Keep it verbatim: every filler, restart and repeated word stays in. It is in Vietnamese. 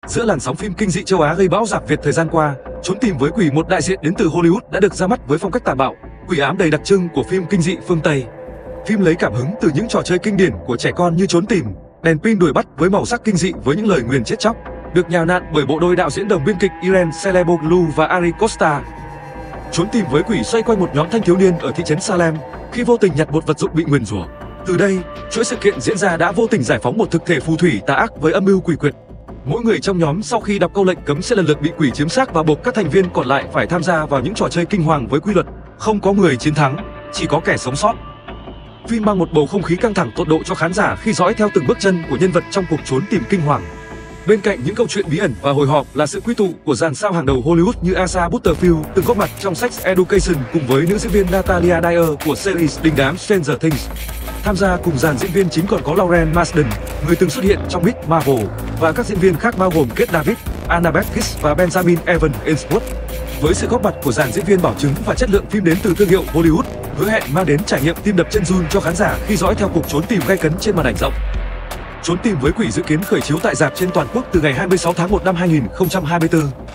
Giữa làn sóng phim kinh dị châu Á gây bão rạp Việt thời gian qua, Trốn tìm với quỷ, một đại diện đến từ Hollywood, đã được ra mắt với phong cách tàn bạo, quỷ ám đầy đặc trưng của phim kinh dị phương Tây. Phim lấy cảm hứng từ những trò chơi kinh điển của trẻ con như trốn tìm, đèn pin đuổi bắt với màu sắc kinh dị với những lời nguyền chết chóc, được nhào nặn bởi bộ đôi đạo diễn đồng biên kịch Irene Celeboglu và Ari Costa. Trốn tìm với quỷ xoay quanh một nhóm thanh thiếu niên ở thị trấn Salem khi vô tình nhặt một vật dụng bị nguyền rủa. Từ đây, chuỗi sự kiện diễn ra đã vô tình giải phóng một thực thể phù thủy tà ác với âm mưu quỷ quyệt. Mỗi người trong nhóm sau khi đọc câu lệnh cấm sẽ lần lượt bị quỷ chiếm xác và buộc các thành viên còn lại phải tham gia vào những trò chơi kinh hoàng với quy luật không có người chiến thắng, chỉ có kẻ sống sót. Phim mang một bầu không khí căng thẳng tột độ cho khán giả khi dõi theo từng bước chân của nhân vật trong cuộc trốn tìm kinh hoàng. Bên cạnh những câu chuyện bí ẩn và hồi hộp là sự quy tụ của dàn sao hàng đầu Hollywood như Asa Butterfield từng góp mặt trong Sex Education cùng với nữ diễn viên Natalia Dyer của series đình đám Stranger Things. Tham gia cùng dàn diễn viên chính còn có Lauren Marsden, người từng xuất hiện trong Miz Marvel, và các diễn viên khác bao gồm Kate David, Annabeth Gish và Benjamin Evan Ainsworth. Với sự góp mặt của dàn diễn viên bảo chứng và chất lượng phim đến từ thương hiệu Hollywood, hứa hẹn mang đến trải nghiệm tim đập chân run cho khán giả khi dõi theo cuộc trốn tìm gay cấn trên màn ảnh rộng. Trốn tìm với quỷ dự kiến khởi chiếu tại rạp trên toàn quốc từ ngày hai mươi sáu tháng một năm hai nghìn không trăm hai mươi tư.